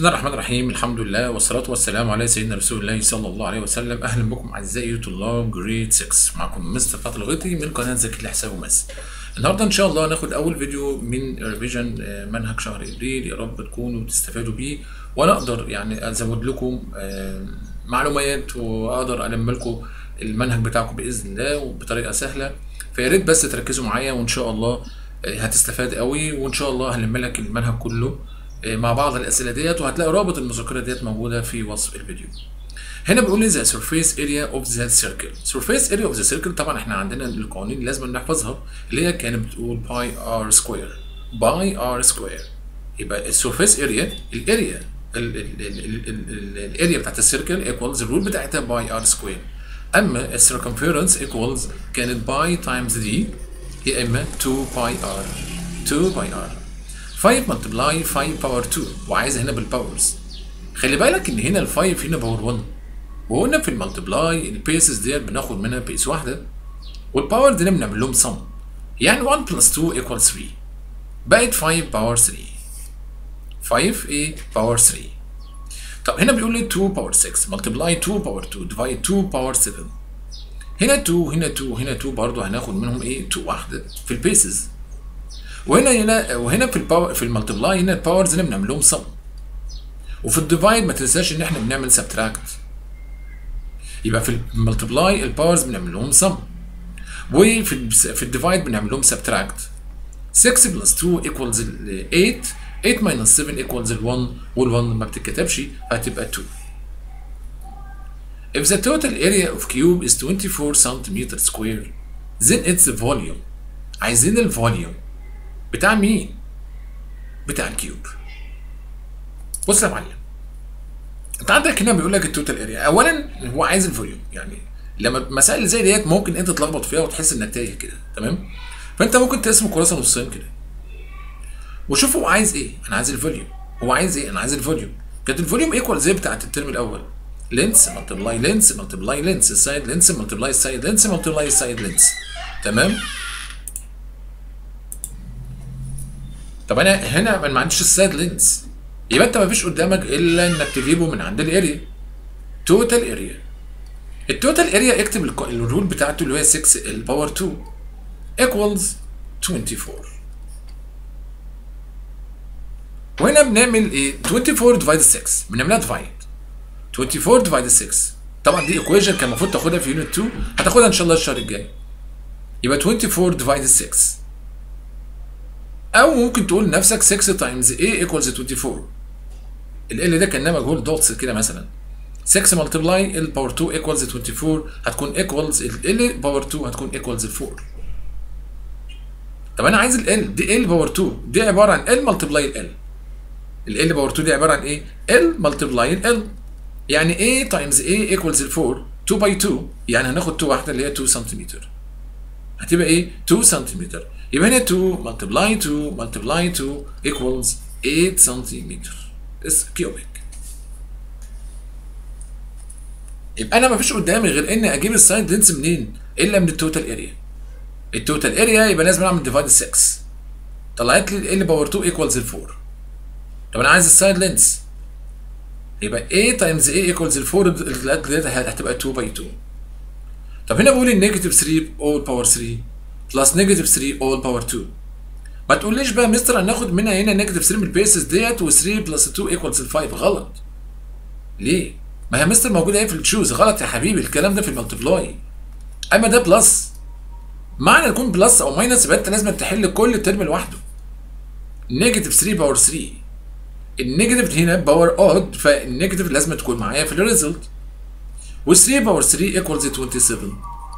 الله الرحمن الرحيم. الحمد لله والصلاة والسلام على سيدنا رسول الله صلى الله عليه وسلم. أهلا بكم أعزائي طلاب جريد 6. معكم مستر فتحي الغيطي من قناة ذكي الحساب وماس. النهارده إن شاء الله هناخد أول فيديو من ريفيجن منهج شهر إبريل. يا رب تكونوا تستفادوا بيه وأنا أقدر يعني أزود لكم معلومات وأقدر ألم لكم المنهج بتاعكم بإذن الله وبطريقة سهلة. فيا ريت بس تركزوا معايا وإن شاء الله هتستفاد قوي، وإن شاء الله هلم لك المنهج كله مع بعض الاسئله ديت، وهتلاقي رابط المذاكره ديت موجوده في وصف الفيديو. هنا بيقول لي ذا سيرفيس اريا اوف ذا سيركل. سيرفيس اريا اوف ذا سيركل، طبعا احنا عندنا القوانين اللي لازم نحفظها اللي هي كانت بتقول باي ار سكوير. باي ار سكوير يبقى السيرفيس اريا، الاريا بتاعت السيركل ايكوالز الرول بتاعتها باي ار سكوير. اما السيركمفيرنس ايكوالز كانت باي تايمز دي، يا اما 2 باي ار. 2 باي ار 5 ملتبلاي 5 باور 2، وعايز هنا بالباورز. خلي بالك ان هنا ال5 هنا باور 1، وقلنا في الملتبلاي البيسز ديت بناخد منها بيس واحده، والباور دي بنعمل لهم سم، يعني 1 بلس 2 ايكوال 3، بقت 5 باور 3. 5 ايه باور 3. طب هنا بيقول لي 2 باور 6 ملتبلاي 2 باور 2 ديفايد 2 باور 7. هنا 2 هنا 2 هنا 2 برضه هناخد منهم ايه 2 واحده في البيسز، وهنا في الملتبلاي هنا الباورز هنا بنعمل لهم سم، وفي الديفايد ما تنساش ان احنا بنعمل سبتراكت. يبقى في الملتبلاي الباورز بنعمل لهم سم، وفي الديفايد بنعمل لهم سبتراكت. 6 بلس 2 ايكوالز 8، 8 ماينس 7 ايكوالز 1، وال1 ما بتتكتبش هتبقى 2. If the total area of cube is 24 cm square then its volume. عايزين الفوليوم بتاع مين؟ بتاع الكيوب. بص يا معلم، انت عندك هنا بيقول لك التوتال اريا. اولا هو عايز الفوليوم، يعني لما مسائل زي ديت ممكن انت تتلخبط فيها وتحس انك تايه كده، تمام؟ فانت ممكن تقسم الكراسه نصين كده وشوف هو عايز ايه. انا عايز الفوليوم. هو عايز ايه؟ انا عايز الفوليوم. كانت الفوليوم ايكوال زي بتاعت الترم الاول، لينس ملتبلاي لينس ملتبلاي لينس، السايد لينس ملتبلاي السايد لينس ملتبلاي السايد لينس، تمام؟ طب انا هنا ما عنديش السايد لينس، يبقى انت ما فيش قدامك الا انك تجيبه من عند الاريا. توتال اريا. التوتال اريا اكتب الرول بتاعته اللي هي 6 الباور 2 ايكوالز 24. وهنا بنعمل ايه؟ 24 ديفايد 6، بنعملها ديفايد 24 ديفايد 6. طبعا دي ايكويشن كان المفروض تاخدها في يونت 2، هتاخدها ان شاء الله الشهر الجاي. يبقى 24 ديفايد 6، او ممكن تقول لنفسك 6 تايمز A ايكوالز 24. ال ده كانها مجهول دوتس كده مثلا. 6 ملتبلاي ال باور 2 ايكوالز 24 هتكون ايكوالز ال باور 2 هتكون ايكوالز 4. طب انا عايز ال دي ال باور 2 دي عباره عن ال ملتبلاي ال باور 2 دي عباره عن ايه؟ ال ملتبلاي ال، يعني A تايمز A ايكوالز 4 2 باي 2، يعني هناخد 2 واحده اللي هي 2 سنتيمتر، هتبقى ايه؟ 2 سنتيمتر. يبقى هنا 2 ملتبلاي 2 ملتبلاي 2 ايكوالز 8 سنتيمتر كيوبيك. يبقى انا مفيش قدامي غير اني اجيب السايد لينس منين؟ الا من التوتال اريا. التوتال اريا يبقى لازم اعمل ديفايد 6، طلعت لي ال باور 2 ايكوالز 4. طب انا عايز السايد لينس، يبقى A تايمز A ايكوالز 4 هتبقى 2 باي 2. طب هنا بقول النيجاتيف 3 اول باور 3 بلس نيجاتيف 3 اول باور 2. ما تقوليش بقى مستر هناخد منها هنا نيجاتيف 3 من البيسز ديت و3 بلس 2 ايكوالز 5. غلط. ليه؟ ما هي مستر موجوده ايه في التشوز. غلط يا حبيبي، الكلام ده في الملتبلاي، اما ده بلس. معنى يكون بلس او ماينس يبقى انت لازم تحل كل ترم لوحده. نيجاتيف 3 باور 3، النيجاتيف هنا باور اود، فالنيجاتيف لازم تكون معايا في الريزلت، و3 باور 3 ايكوالز 27.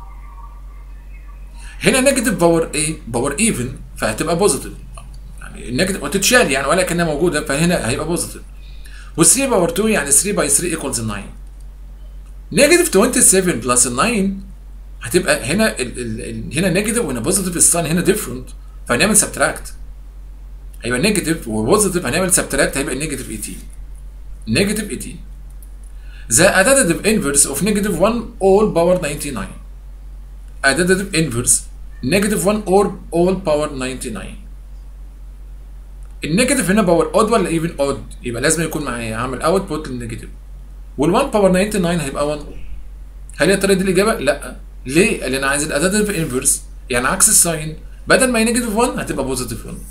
هنا نيجاتيف باور ايه؟ باور ايفن، فهتبقى بوزيتيف، يعني النيجاتيف وتتشال يعني ولا كانها موجوده، فهنا هيبقى بوزيتيف. و3 باور 2 يعني 3 باي 3 ايكوالز 9. نيجاتيف 27 بلس 9 هتبقى هنا هنا نيجاتيف وهنا بوزيتيف، الساين هنا ديفرنت، فهنعمل سبتراكت. هيبقى نيجاتيف وبوزيتيف، هنعمل سبتراكت هيبقى نيجاتيف 18. نيجاتيف 18. The additive inverse of negative 1 all power 99. Additive inverse negative 1 all power 99. النيجاتيف هنا باور اود ولا ايفن اود؟ يبقى لازم يكون معايا هعمل اوتبوت للنيجاتيف. وال1 باور 99 هيبقى 1. هل يا ترى دي الاجابه؟ لا. ليه؟ لان انا عايز الاديتيف انفرس، يعني عكس الساين، بدل ما هي نيجاتيف 1 هتبقى بوزيتيف 1.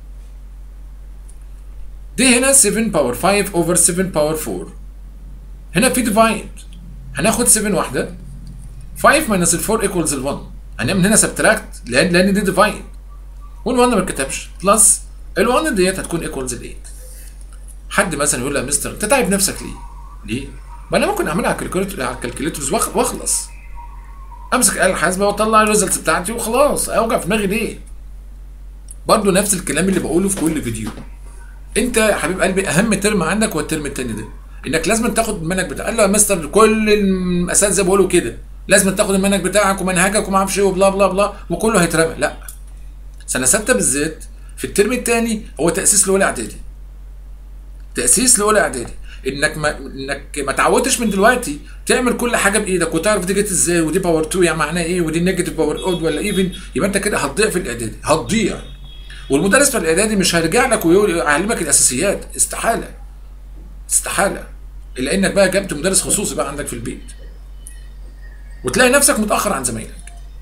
دي هنا 7 باور 5 اوفر 7 باور 4. هنا في ديفايد، هناخد 7 واحده، 5 ماينس ال 4 ايكوالز ال 1. هنعمل هنا سبتراكت لان دي ديفايد، وال1 ما اتكتبش، بلس ال1 ديت هتكون ايكوالز ال 8. حد مثلا يقول لي يا مستر انت تعب نفسك ليه؟ ليه؟ ما انا ممكن اعملها على الكالكوليترز واخلص. امسك آلة حاسبة واطلع الريزلتس بتاعتي وخلاص، اوجع في دماغي ليه؟ برضه نفس الكلام اللي بقوله في كل فيديو. انت يا حبيب قلبي اهم ترم عندك هو الترم التاني ده، انك لازم تاخد المنهج بتاعك. قال له يا مستر كل الاساتذه بيقولوا كده، لازم تاخد المنهج بتاعك ومنهجك وما اعرفش ايه وبلا بلا بلا وكله هيترمى. لا، سنه 6 بالذات في الترم الثاني هو تاسيس لاولى اعدادي. تاسيس لاولى اعدادي، انك ما تعودتش من دلوقتي تعمل كل حاجه بايدك وتعرف دي جت ازاي، ودي باور 2 يعني معناها ايه، ودي نيجاتيف باور اود ولا ايفن. يبقى انت كده هتضيع في الاعدادي، هتضيع. والمدرس في الاعدادي مش هيرجع لك ويعلمك الاساسيات، استحاله استحاله، الا انك بقى جبت مدرس خصوصي بقى عندك في البيت وتلاقي نفسك متاخر عن زمايلك.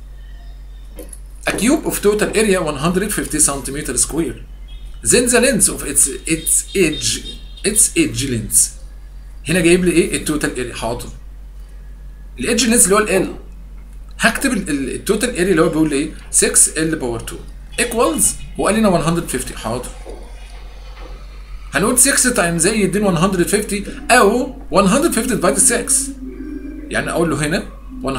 A cube of total area 150 cm square. Then the length of its edge length. هنا جايب لي ايه؟ التوتال اريا. حاضر. الايدج لينث اللي هو ال هكتب التوتال اريا اللي هو بيقول لي ايه؟ 6 ال باور 2 ايكوالز، هو قال لنا 150. حاضر. هنقول 6 تايمز زي يدينا 150 او 150 ديفايد 6. يعني اقول له هنا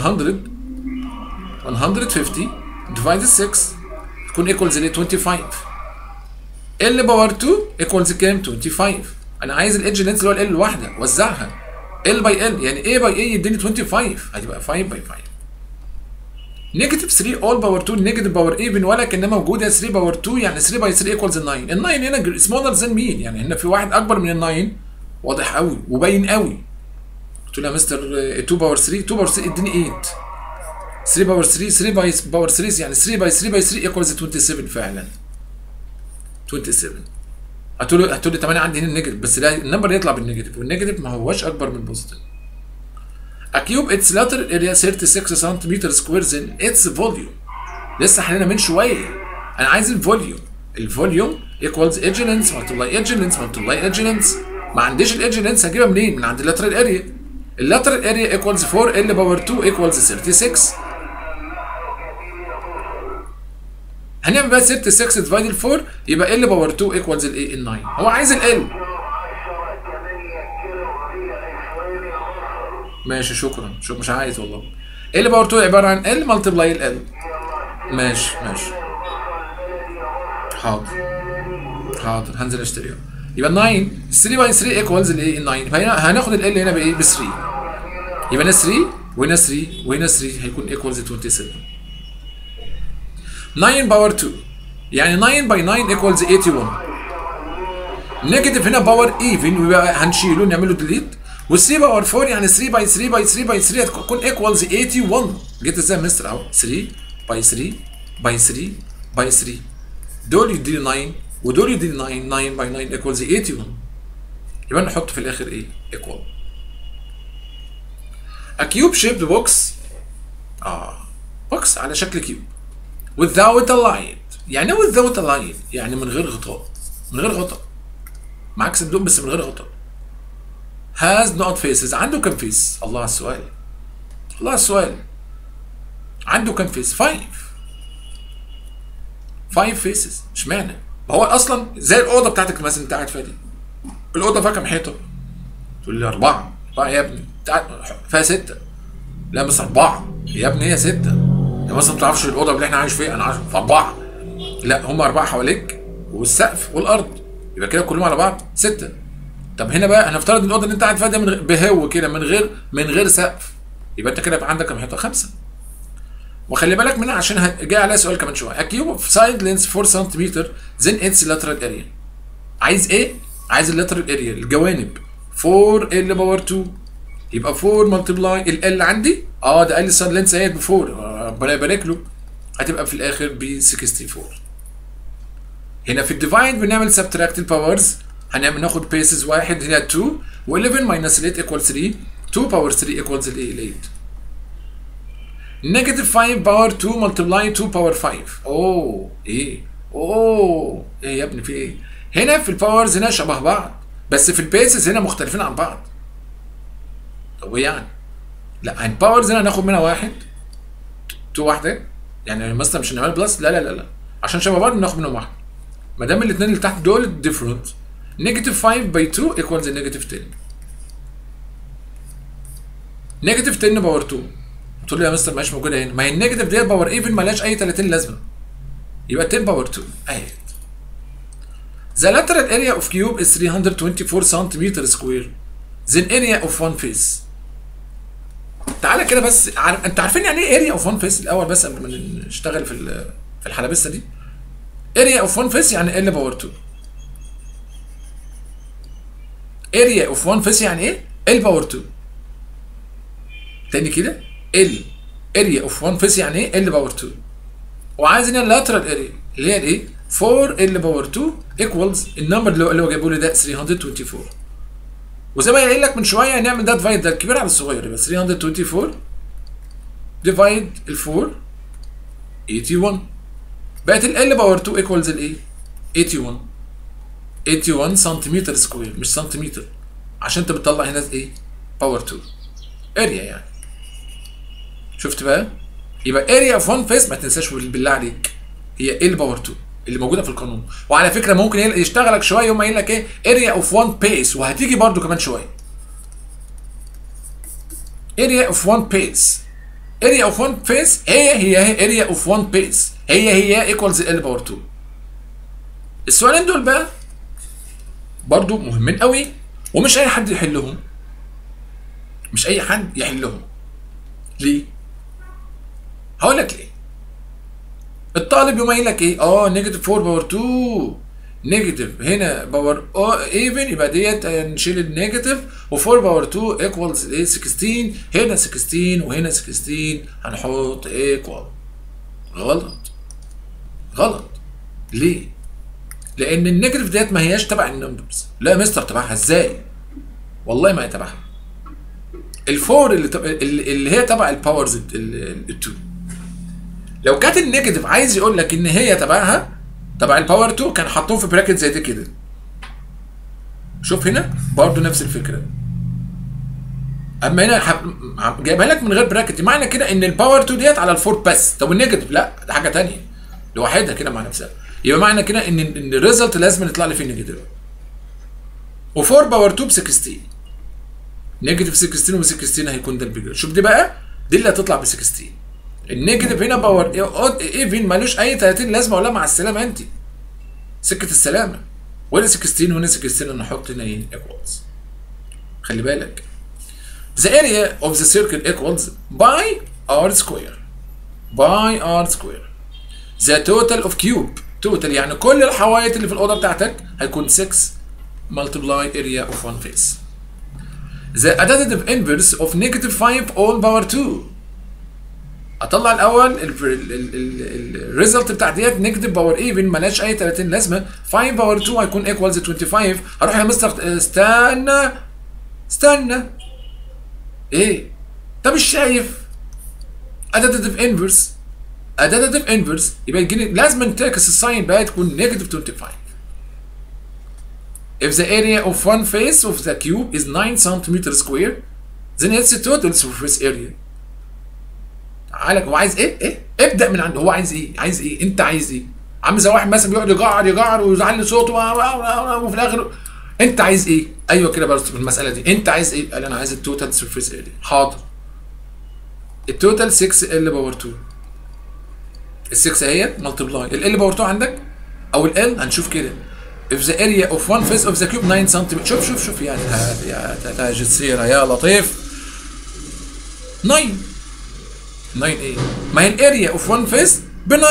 150 ديفايد 6 تكون ايكوالز ل 25. ال باور 2 ايكوالز كام؟ 25. انا عايز الايدج لينث اللي هو ال الواحده، وزعها ال باي ال، يعني ايه باي ايه يديني 25، هتبقى 5 باي 5. نيجاتيف 3 اول باور 2 نيجاتيف باور ايفن ولا كانها موجوده 3 باور 2، يعني 3 باي 3 ايكوالز 9. ال 9 هنا سمولر ذان مين؟ يعني هنا في واحد اكبر من ال 9، واضح قوي وباين قوي. قلت له يا مستر 2 باور 3 2 باور 3 اديني 8. 3 باور 3 3 باي باور 3 يعني 3 باي 3 باي 3 ايكوالز 27 فعلا 27. هتقول لي طب انا عندي هنا النيجاتيف، بس لا النمبر يطلع بالنيجاتيف، والنيجاتيف ما هوش اكبر من البوزيتيف. A cube its lateral area 36 cm square in its volume. لسه حلينا من شويه. انا عايز الفوليوم. الفوليوم equals edge length multiply edge length multiply edge length. ما عنديش الايدج لينث هجيبها منين؟ من عند اللاترال اريا. اللاترال اريا ايكوالز 4 ال باور 2 ايكوالز 36. هنعمل بقى 36 ديفايد 4 يبقى ال باور 2 ايكوالز الايه؟ ال 9. هو عايز ال. ماشي شكرا، مش عايز والله. ال باور 2 عباره عن ال ملتبلاي ال. ماشي ماشي حاضر حاضر، هنزل اشتريها. يبقى 9 3 باي 3 ايكوالز الايه؟ ال 9. فهنا هناخد ال هنا بايه؟ ب 3. يبقى هنا 3 وهنا 3 وهنا 3 هيكون ايكوالز 27. 9 باور 2 يعني 9 باي 9 ايكوالز 81. نيجاتيف هنا باور ايفن ويبقى هنشيله نعمل له ديليت، وال3 باور 4 يعني 3 باي 3 باي 3 باي 3 هتكون ايكوالز 81. جيت ازاي يا مستر؟ اهو 3 باي 3 باي 3 باي 3 دول يديني 9 ودول يديني 9. 9 باي 9 ايكوالز 81. يبقى نحط في الاخر ايه؟ ايكوال. A cube shaped box بوكس على شكل كيوب without a light. يعني ايه without a light؟ يعني من غير غطاء. من غير غطاء. معاك صندوق بس من غير غطاء. has not faces. عنده كام فيس؟ الله على السؤال. الله على السؤال. عنده كام فيس؟ 5. 5 فيسز. اشمعنى؟ ما هو اصلا زي الاوضه بتاعتك مثلا انت قاعد فيها دي. الاوضه فيها كام حيطه؟ تقول لي 4. 4 يا ابني. فيها 6. لا بس 4 يا ابني، هي 6. يا مثلا ما تعرفش الاوضه اللي احنا عايش فيها، انا عارف في 4. لا هم 4 حواليك والسقف والارض، يبقى كده كلهم على بعض 6. طب هنا بقى هنفترض الاوضه اللي انت قاعد فيها دي بهو كده من غير سقف، يبقى انت كده يبقى عندك كام حيطه؟ 5. وخلي بالك منها عشان جاي عليها سؤال كمان شويه. A cube of side length 4 سم then its lateral area. عايز ايه؟ عايز اللاترال اريا الجوانب 4 ال باور 2 يبقى 4 ملتبلاي ال عندي ده قال لي السايد لينث اهي ب 4 ربنا يبارك له، هتبقى في الاخر ب 64. هنا في الديفايد بنعمل سبتراكت الباورز، ناخد بيسز 1 هنا 2 و11 ماينس 8 ايكوال 3، 2 باور 3 ايكوالز 8. نيجاتيف 5 باور 2 ملتبلاي 2 باور 5. اوه ايه يا ابني في ايه؟ هنا في الباورز هنا شبه بعض بس في البيسز هنا مختلفين عن بعض. طب ايه يعني؟ لا الباورز هنا هناخد منها 1 2 واحده، يعني مثلا مش هنعمل بلس، لا عشان شبه بعض بناخد منهم واحده. ما دام الاثنين اللي تحت دول ديفرنت، نيجاتيف 5 باي 2 ايكوالز نيجاتيف 10. نيجاتيف 10 باور 2 تقول لي يا مستر مش موجوده هنا، ما هي النيجاتيف ديت باور ايفن مالهاش اي 30 لازمه، يبقى 10 باور 2 اهي. The lateral area of cube is 324 cm square. The area of one face. تعالى كده بس انتوا عارفين يعني ايه area of one face الاول بس قبل ما نشتغل في الحلبسه دي. area of one face يعني L باور 2. area of one face يعني ايه؟ L باور 2. تاني كده area of one face يعني ايه؟ L باور 2. وعايز هنا اللاترال area اللي هي الايه؟ 4 L باور 2 ايكوالز النمبر اللي هو جايبه لي ده 324. وزي ما قايل لك من شويه هنعمل ده ديفايد ده الكبير على الصغير، يبقى 324 ديفايد ال 4 81. بقت ال باور 2 ايكوالز الايه؟ 81 سنتيمتر سكوير مش سنتيمتر، عشان انت بتطلع هنا ايه؟ باور 2 اريا يعني. شفت بقى؟ يبقى اريا اوف 1 فيس ما تنساش بالله عليك هي ال باور 2 اللي موجوده في القانون. وعلى فكره ممكن يشتغلك شويه يقوم قايل لك ايه؟ اريا اوف 1 بيس، وهتيجي برده كمان شويه. اريا اوف 1 بيس، اريا اوف 1 بيس هي اريا اوف 1 بيس هي ايكوالز ال باور 2. السؤالين دول بقى برضو مهمين قوي ومش اي حد يحلهم. مش اي حد يحلهم. ليه؟ هقول لك ليه. الطالب يقوم قايل لك ايه؟ نيجاتيف 4 باور 2 نيجاتيف هنا باور ايفن، يبقى ديت نشيل النيجاتيف، و4 باور 2 ايكوالز ايه؟ 16. هنا 16 وهنا 16 هنحط ايكوال. غلط. ليه؟ لان النيجاتيف ديت ما هياش تبع النمبرز. لا يا مستر تبعها ازاي؟ والله ما هي تبعها. الفور اللي هي تبع الباورز ال2. لو كانت النيجاتيف عايز يقول لك ان هي تبع الباور 2 كان حاطهم في براكت زي دي كده. شوف هنا برضه نفس الفكره. اما هنا جايبها لك من غير براكت، معنى كده ان الباور 2 ديت على الفور بس. طب النيجاتيف لا، ده حاجه ثانيه لوحدها كده مع نفسها. يبقى معنى كده ان الريزلت لازم يطلع لي فيه نيجاتيف. و4 باور 2 ب 16. نيجاتيف 16 و 16 هيكون ده البيجر. شوف دي بقى، دي اللي هتطلع ب 16. النيجاتيف هنا باور ايفن مالوش اي 30 لازمه، ولا مع السلامه انت. سكه السلامه. ولا 16 وهنا 16 نحط هنا ايه؟ ايكوالز. خلي بالك. The area of the circle equals by r square. by r square. The total of cube. total يعني كل الحوايط اللي في الاوضه بتاعتك هيكون 6 multiply area of one face. The additive inverse of negative 5 all power 2. اطلع الاول الريزلت بتاع ديت نيجاتيف باور ايفن مالهاش اي 30 لازمه. 5 باور 2 هيكون ايكوالز 25. هروح يا مستر استنى ايه؟ طب مش شايف additive inverse يبقى يجيني لازم تعكس الساين بقى تكون نيجاتيف 25. If the area of one face of the cube is 9 cm square, then it's the total surface area. تعالى هو عايز ايه؟ ابدأ من عنده. هو عايز ايه؟ انت عايز ايه؟ عامل زي واحد مثلا بيقعد يجعر ويزعل صوته وفي الاخر انت عايز ايه؟ ايوه كده برضه في المسألة دي، انت عايز ايه؟ قال انا عايز التوتال سيرفيس اريا. حاضر. التوتال 6 ال باور 2. ال 6 اهيت ملتبلاي ال باور 2 عندك او ال هنشوف كده. if the area of one face of the cube 9 سم. شوف يا تاج السيرة يا لطيف. 9 ايه؟ ما هي الاريا اوف 1 فيس ب 9.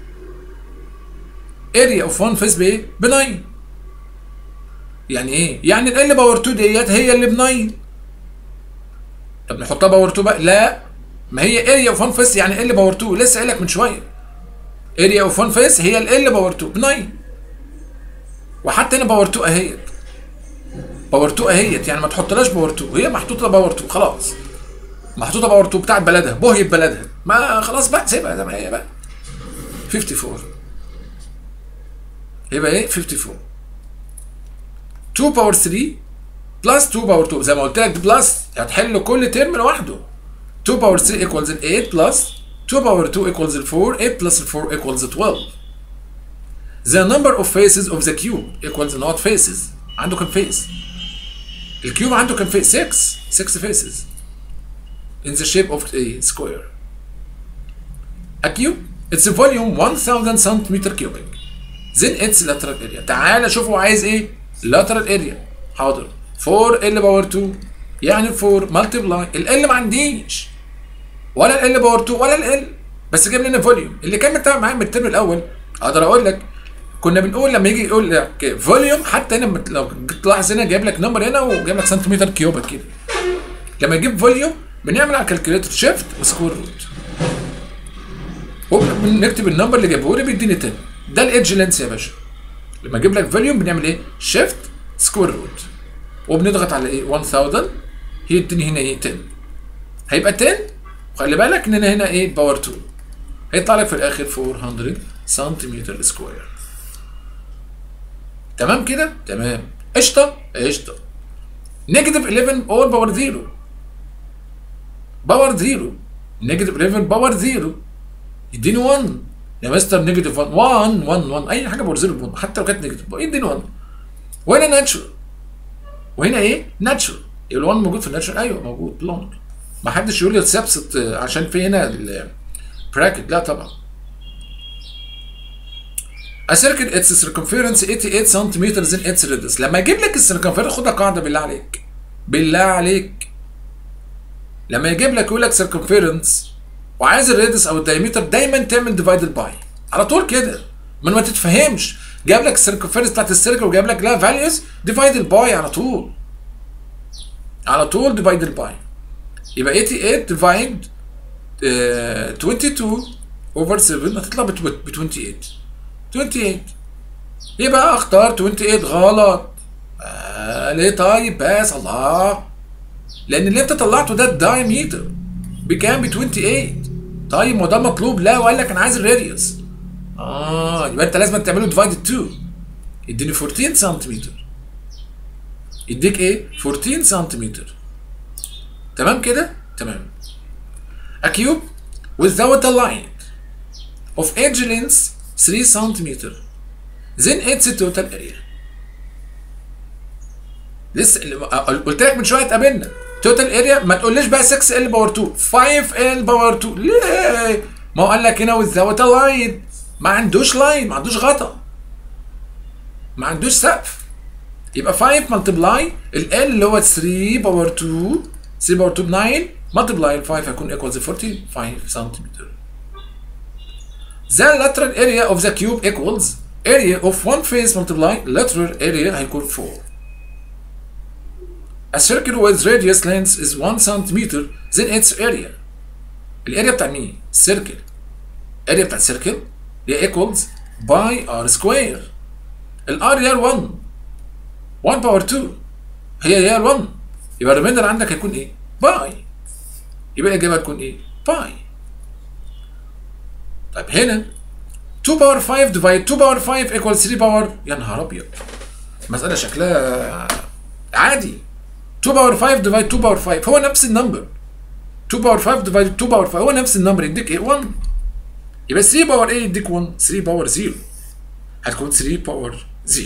اريا اوف 1 فيس بايه؟ ب 9. يعني ايه؟ يعني ال باور 2 ديت هي اللي ب 9. طب نحطها باور 2 بقى؟ لا، ما هي اريا اوف 1 فيس يعني ال باور 2. لسه قايل لك من شويه اريا اوف 1 فيس هي ال باور 2 ب 9. وحتى هنا باور 2 اهيت، باور 2 اهيت، يعني ما تحطلاش باور 2، هي محطوطه باور 2 خلاص، محطوطه باور 2 بتاعت بلدها، بوهي بلدها، ما خلاص بقى سيبها زي ما هي بقى. 54 يبقى ايه 54 2 باور 3 بلس 2 باور 2 زي ما قلت لك بلس، هتحل كل ترم لوحده. 2 باور 3 ايكوالز 8 بلس 2 باور 2 ايكوالز 4، 8 بلس 4 ايكوالز 12. The number of faces of the cube equals not faces. عنده كم فيس؟ الكيوب عنده كم فيس؟ 6 faces in the shape of a square. A cube its volume 1000 centimeter cubic. Then its lateral area. تعالى شوف هو عايز ايه؟ lateral area. حاضر. 4L باور 2 يعني 4 multiply ال L ما عنديش ولا ال L باور 2 ولا ال L، بس جاب لنا فوليوم. اللي كان متابع معايا من الترم الاول اقدر اقول لك كنا بنقول لما يجي يقول لك فوليوم، حتى هنا لو تلاحظ هنا جايب لك نمبر هنا وجايب لك سنتيمتر كيوبك كده. لما يجيب فوليوم بنعمل على الكالكوليتر شيفت وسكوير روت وبنكتب النمبر اللي جابه لي بيديني 10. ده الايدج لينس يا باشا. لما اجيب لك فوليوم بنعمل ايه؟ شيفت سكوير روت وبنضغط على ايه؟ 1000 هيديني هنا ايه؟ 10. هيبقى 10 وخلي بالك ان هنا ايه؟ باور 2 هيطلع لك في الاخر 400 سنتيمتر سكوير. تمام كده؟ تمام. قشطه قشطه. نيجاتيف 11 اور باور 0 باور 0 نيجاتيف 11 باور 0 يديني 1 يا مستر. نيجاتيف 1 اي حاجه باور 0 1 حتى لو كانت نيجاتيف يديني 1. وهنا ناتشورال وهنا ايه؟ ناتشورال. يبقى ال1 موجود في الناتشورال. ايوه موجود بلونج. ما حدش يقول لي سبست عشان في هنا البراكت، لا طبعا. A circle its circumference 88 centimeters in its radius. لما اجيب لك السيركمفيرنس خدها قاعده بالله عليك، بالله عليك. لما يجيب لك يقول لك circumference وعايز الراديوس او الدايمتر دايما تعمل ديفايدد باي على طول كده، ما تتفهمش. جاب لك السيركمفيرنس بتاعت السيركل وجاب لك لها فاليوز ديفايدد باي على طول، على طول ديفايدد باي. يبقى 88 ديفايد 22 اوفر 7 هتطلع ب 28. يبقى اختار 28 غلط. ليه طيب بس الله؟ لان اللي انت طلعته ده الدايمتر بكام؟ ب 28. طيب ما ده مطلوب. لا وقال لك انا عايز الراديوس. يبقى انت لازم تعمله ديفايدد 2 يديني 14 سنتيمتر. يديك ايه؟ 14 سنتيمتر. تمام كده؟ تمام. A cube without a line of edge length 3 centimeter then its total area. لسه قلت لك من شويه اتقابلنا توتال اريا. ما تقوليش بقى 6L باور 2 5L باور 2 ليه؟ ما هو قال لك هنا without a line، ما عندوش لاين، ما عندوش غطا، ما عندوش سقف. يبقى 5 ملتبلاي ال اللي هو 3 باور 2 3 باور 2 9 ملتبلاي ال 5 هيكون equals 45 سنتيمتر. The lateral area of the cube equals area of one face multiply lateral area هيكون 4. A circle with radius length is 1 centimeter then its area. الاريا بتاع مين؟ السيركل. الاريا بتاع السيركل هي equals باي r square. الار هي 1 باور 2 هي 1. يبقى الريميندر عندك هيكون ايه؟ باي. يبقى الاجابه هتكون ايه؟ باي. طيب هنا 2 باور 5 ديفايد 2 باور 5 ايكوال 3 باور. يا نهار ابيض، مساله شكلها عادي. 2 باور 5 ديفايد 2 باور 5 هو نفس النمبر. 2 باور 5 ديفايد 2 باور 5 هو نفس النمبر يديك ايه؟ 1. يبقى 3 باور ايه يديك 1؟ 3 باور 0 هتكون 3 باور 0.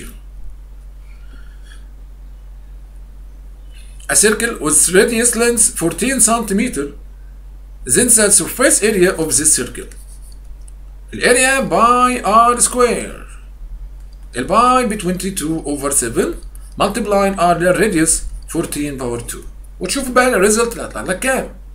A circle with radius length 14 centimeter then the surface area of this circle. الاريا باي r square. الباي ب 22 over 7 multiplying r radius 14 باور 2 وتشوف بقى الريزلت اللي هيطلع لك كام.